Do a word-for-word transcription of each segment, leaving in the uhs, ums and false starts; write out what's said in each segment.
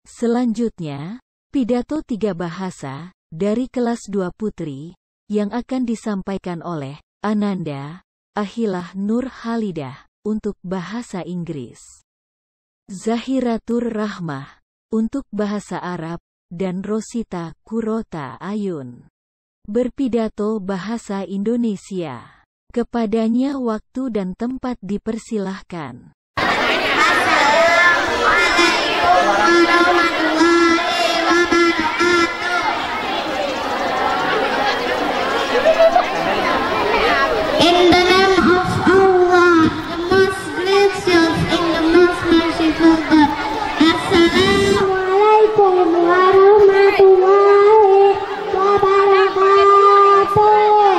Selanjutnya, pidato tiga bahasa dari kelas dua putri yang akan disampaikan oleh Ananda Ahilah Nur Halidah untuk bahasa Inggris, Zahiratur Rahmah untuk bahasa Arab, dan Rosita Kurota Ayun berpidato bahasa Indonesia. Kepadanya waktu dan tempat dipersilahkan. Assalamualaikum warahmatullahi wabarakatuh. In the name of Allah, the most gracious and the most merciful God. Assalamualaikum warahmatullahi wabarakatuh.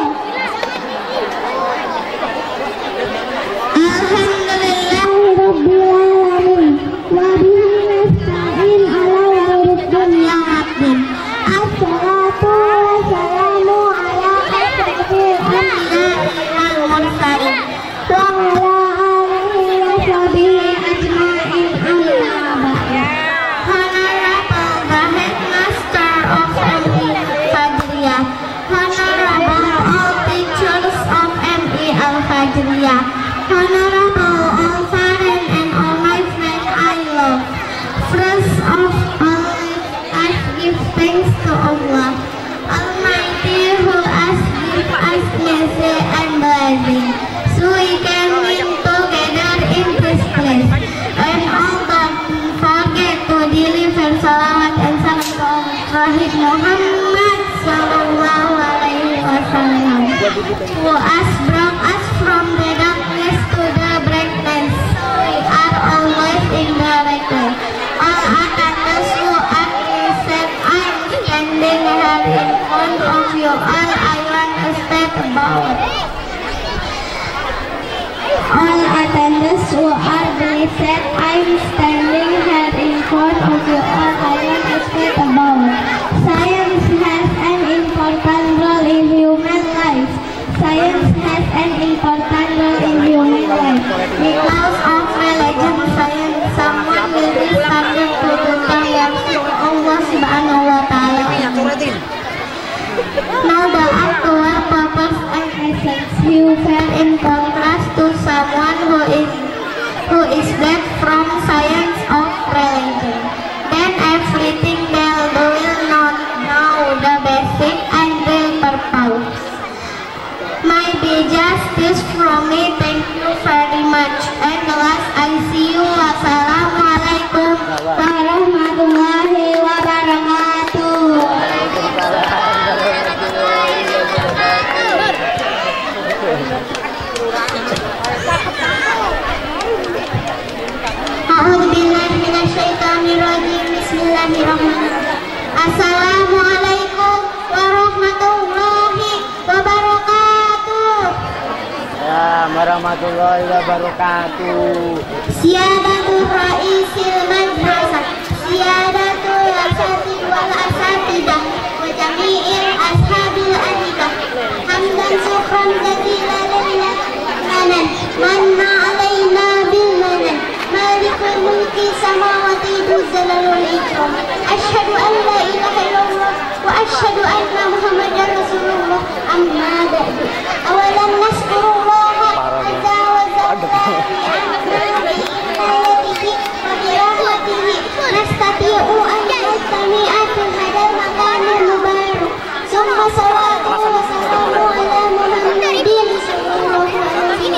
Alhamdulillahirabbil alamin. Wa bihi nasta'in ala umuri dunya waddin. Assalatu wassalamu ala asyrafil anbiya'i wal mursalin wa ala alihi wa sahbihi ajma'in amma ba'd. Honorable the Headmaster of M I Al-Fajriyah, Honorable all teachers of M I Al-Fajriyah, Honorable all parents and all my friends I love. First of all, I give thanks to Allah Almighty who has given us mercy and blessing, so we can meet together in this place. And all don't forget to deliver salawat and salam to Prophet Muhammad Sallallahu Alaihi Wasallam, who has brought us from the darkness to the brightness. We are always in the right way. All attendants who are present, I am standing here in front of you. All I want to state about. All attendants who are present, I am standing here in front of you. All I want to state about. Science has an important role in human life. Science has an important role in human life. Because of religion, science, someone will be subject to the terms of Allah Subhanahu wa Ta'ala. Now the actual purpose and essence you fell in contrast to someone who is who is dead from science of religion. Then everything they will not know the basic and real purpose. Maybe just this from me. Thank you very much. And last I see you. Wassalamualaikum warahmatullahi wabarakatuh. A'udzubillahi minasyaitonirrajim. Bismillahirrahmanirrahim. Assalamualaikum warahmatullahi wabarakatuh. Ya, warahmatullahi wabarakatuh. Siyadatul Raisil Madrasah, Siyadatul Asati wal Asatidah, wa jami'il ashabil anidah. Hamdan syukran jazilan lillahi manna alaina bil manan. Malikul mulki samawati dzalal ikram. Asyhadu an la ilaha illallah wa asyhadu anna Muhammadar Rasulullah. Amma ba'du. Awalan naskurullah azza wa jalla bi inayatihi wa bi rahmatihi nastati'u an nastami'a fil hadal makanil mubarak. Summa salatu wa salamu ala Muhammadin sallallahu alaihi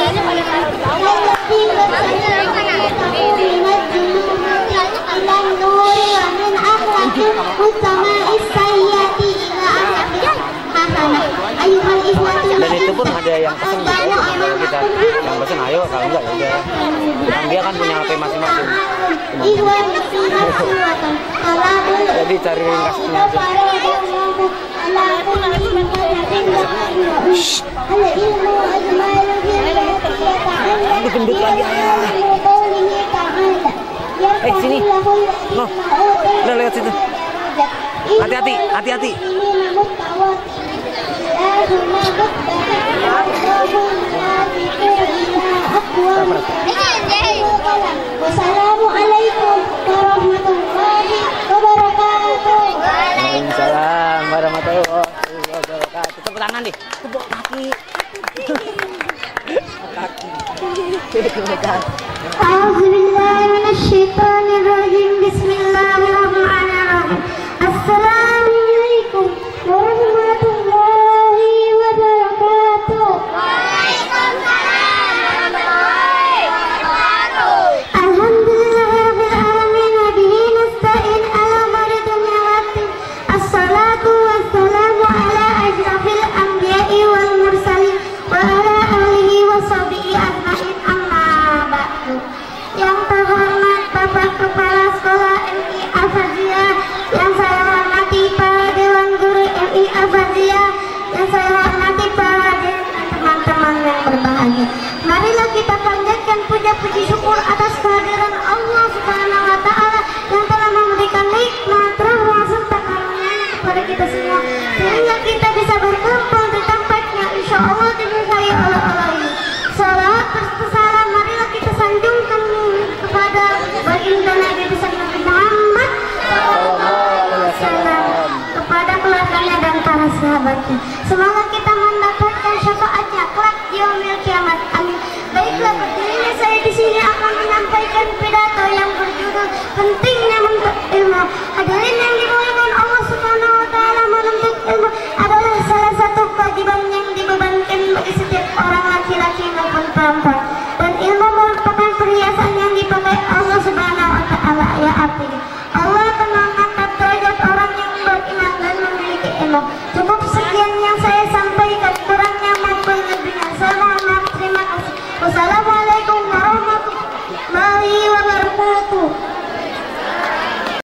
Dan itu pun ada yang pesen gitu, kalau kita yang pesen ayo, kalau enggak ya udah. Dan dia kan punya H P masing-masing. Jadi cari ringkasnya aja. Aduh, gendut lagi ayah. Eh sini, no, udah lihat situ. Hati-hati, hati-hati. Wassalamualaikum warahmatullahi tangan deh. Kedua kaki. Kaki. A'udzubillahi minasyaitonirrajim. Bismillahirrahmanirrahim. Assalamualaikum warahmatullahi wabarakatuh. Waalaikumsalam warahmatullahi wabarakatuh. Alhamdulillahirabbil alamin wa bihi nasta'in ala umuri dunya waddin. Assalatu wassalamu ala asyrafil anbiya'i wal mursalin wa ala alihi wa sahbihi ajmain, amma ba'du. Yang terhormat Bapak Kepala Sekolah M I Al-Fazliyah, yang saya hormati para Dewan Guru M I Al-Fazliyah, yang saya hormati para hadirin dan teman-teman yang berbahagia. Marilah kita panjatkan puja puji syukur atas kehadiran Allah Subhanahu wa Ta'ala yang telah memberikan nikmat, rahmat serta karunia kepada kita semua, sehingga kita bisa berkumpul di tempatnya insya Allah diberkahi oleh Allah ini. Salawat bersalam marilah kita sanjungkan kepada baginda Nabi besar Nabi Muhammad sallallahu alaihi wasallam, kepada keluarganya dan para sahabatnya. Semoga kita mendapatkan syafaatnya kelak di yaumil kiamat. Amin. Baiklah, berdirinya saya di sini akan menyampaikan pidato yang berjudul pentingnya menuntut ilmu. Hadirin yang dimuliakan Allah Subhanahu wa Ta'ala, menuntut ilmu adalah salah satu kewajiban yang dibebankan bagi setiap orang laki-laki maupun perempuan. Dan ilmu merupakan perhiasan yang dipakai Allah Subhanahu wa Ta'ala, ya artinya